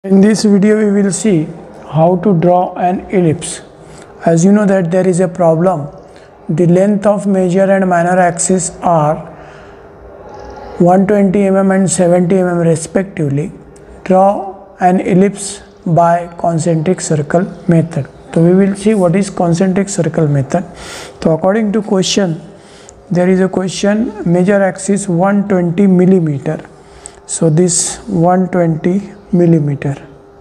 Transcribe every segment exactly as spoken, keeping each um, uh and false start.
In this video we will see how to draw an ellipse. As you know that there is a problem. The length of major and minor axis are one hundred twenty millimeters and seventy millimeters respectively. Draw an ellipse by concentric circle method. So we will see what is concentric circle method. So according to question, there is a question, major axis one hundred twenty millimeter. So this one hundred twenty millimeter.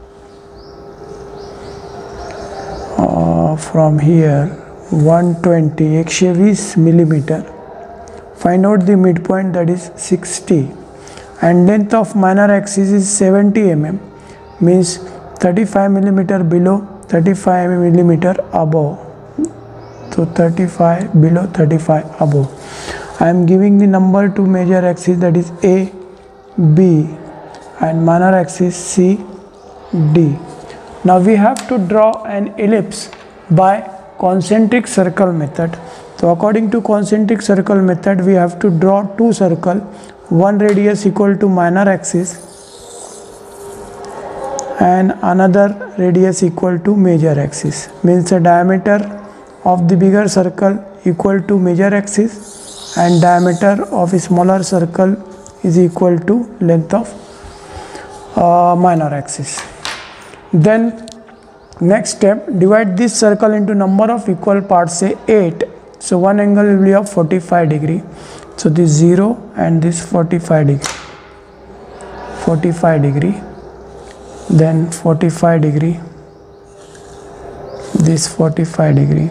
Uh, from here one hundred twenty one hundred twenty millimeter. Find out the midpoint, that is sixty, and length of minor axis is seventy millimeters, means thirty-five millimeter below, thirty-five millimeter above. So thirty-five below, thirty-five above. I am giving the number to major axis, that is A, B, and minor axis C, D. Now we have to draw an ellipse by concentric circle method. So according to concentric circle method, we have to draw two circles, one radius equal to minor axis and another radius equal to major axis. Means the diameter of the bigger circle equal to major axis and diameter of a smaller circle is equal to length of uh, minor axis. Then next step, divide this circle into number of equal parts, say eight. So one angle will be of forty-five degree. So this zero and this forty-five degree. forty-five degree. Then forty-five degree. This forty-five degree.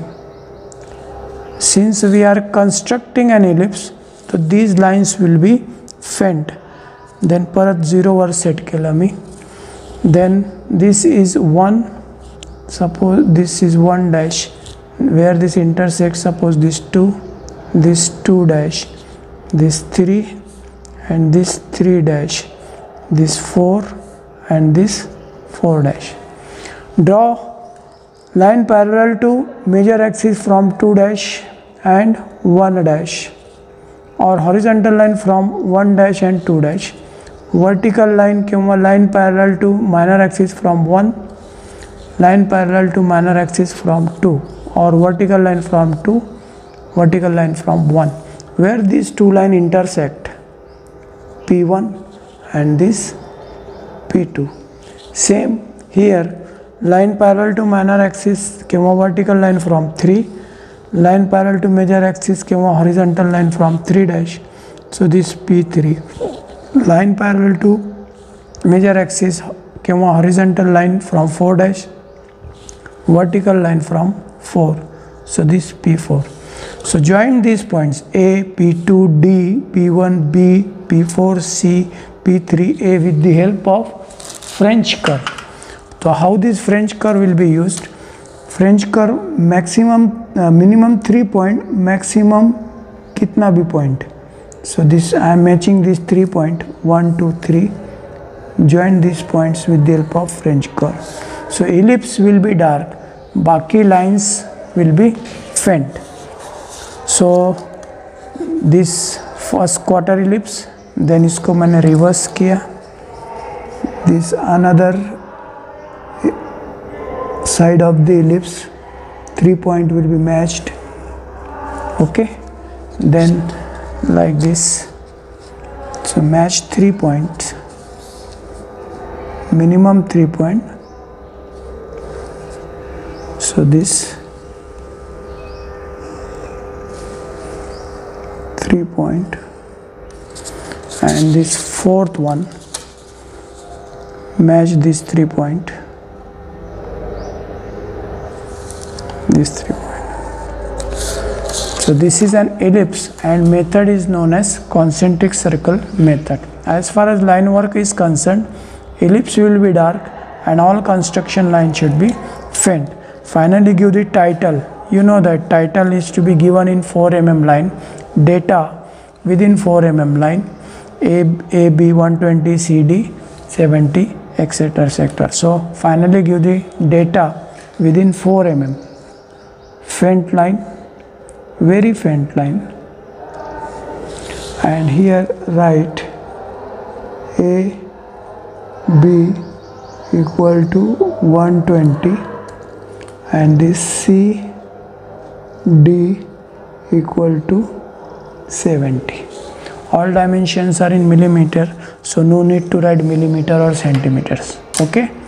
Since we are constructing an ellipse, so these lines will be bent. Then parat zero were set केला मी. Then this is one. Suppose this is one dash, where this intersects. Suppose this two, this two dash, this three, and this three dash, this four, and this four dash. Draw line parallel to major axis from two dash and one dash, or horizontal line from one dash and two dash. Vertical line किंवा line parallel to minor axis from one, line parallel to minor axis from two, or vertical line from two, vertical line from one, where these two lines intersect, P one and this P two. Same here, line parallel to minor axis किंवा vertical line from three, line parallel to major axis किंवा horizontal line from three dash. So this P three. Line parallel to major axis किंवा horizontal line from four dash, vertical line from four. So this P four. So join these points A, P two, D, P one, B, P four, C, P three, A with the help of French curve. So how this French curve will be used? French curve maximum, uh, minimum three point, maximum kitna bhi point. So this I am matching these three point, one, two, three. Join these points with the help of French curve. So ellipse will be dark, बाकी lines will be faint. So this first quarter ellipse, then इसको मैंने reverse किया. This another side of the ellipse, three point will be matched. Okay, then like this. So match three points, minimum three point. So this three point and this fourth one match this three point, this three point. So this is an ellipse and method is known as concentric circle method. As far as line work is concerned, ellipse will be dark and all construction line should be faint. Finally give the title. You know that title is to be given in four millimeter line, data within four millimeter line, A, A, B one hundred twenty, C, D seventy, etc, etc. So finally give the data within four millimeters. Faint line, very faint line, and here write A, B, equal to one twenty, and this C D equal to seventy. All dimensions are in millimeter, so no need to write millimeter or centimeters. Okay.